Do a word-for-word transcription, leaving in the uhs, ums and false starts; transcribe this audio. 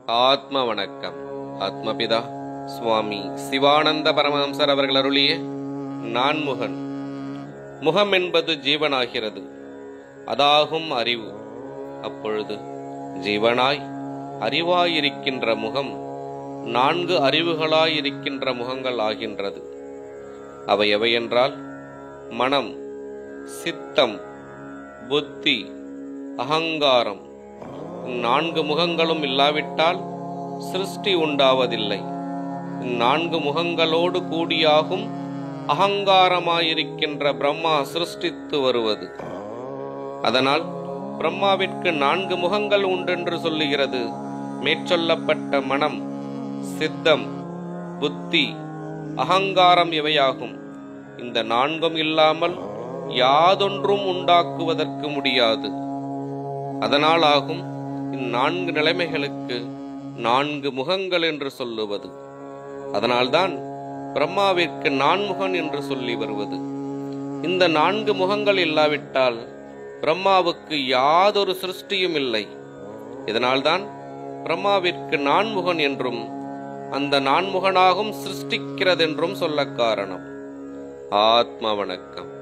ஆத்ம வணக்கம். ஆத்மபிதா சுவாமி சிவானந்த பரமஹம்சர் அவர்கள் அருளிய நான்முகன். முகம் என்பது ஜீவனாகிறது, அதாகும் அறிவு. அப்பொழுது ஜீவனாய் அறிவாயிருக்கின்ற முகம் நான்கு அறிவுகளாயிருக்கின்ற முகங்கள் ஆகின்றது. அவை எவையென்றால் மனம், சித்தம், புத்தி, அகங்காரம். நான்கு முகங்களும் இல்லாவிட்டால் சிருஷ்டி உண்டாவதில்லை. நான்கு முகங்களோடு கூடியாகும் அகங்காரமாயிருக்கின்ற பிரம்மா சிருஷ்டித்து வருவது. அதனால் பிரம்மாவிற்கு நான்கு முகங்கள் உண்டென்று சொல்லுகிறது. மேற்சொல்லப்பட்ட மனம், சித்தம், புத்தி, அகங்காரம் இவையாகும். இந்த நான்கும் இல்லாமல் யாதொன்றும் உண்டாக்குவதற்கு முடியாது. அதனால் ஆகும் இந்நான்கு நிலைமைகளுக்கு நான்கு முகங்கள் என்று சொல்லுவது. அதனால்தான் பிரம்மாவிற்கு நான்முகன் என்று சொல்லி வருவது. இந்த நான்கு முகங்கள் இல்லாவிட்டால் பிரம்மாவுக்கு யாதொரு சிருஷ்டியும் இல்லை. இதனால்தான் பிரம்மாவிற்கு நான்முகன் என்றும் அந்த நான்முகனாகும் சிருஷ்டிக்கிறதென்றும் சொல்ல காரணம். ஆத்ம வணக்கம்.